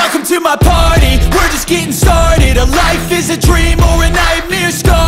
Welcome to my party, we're just getting started. A life is a dream or a nightmare scar.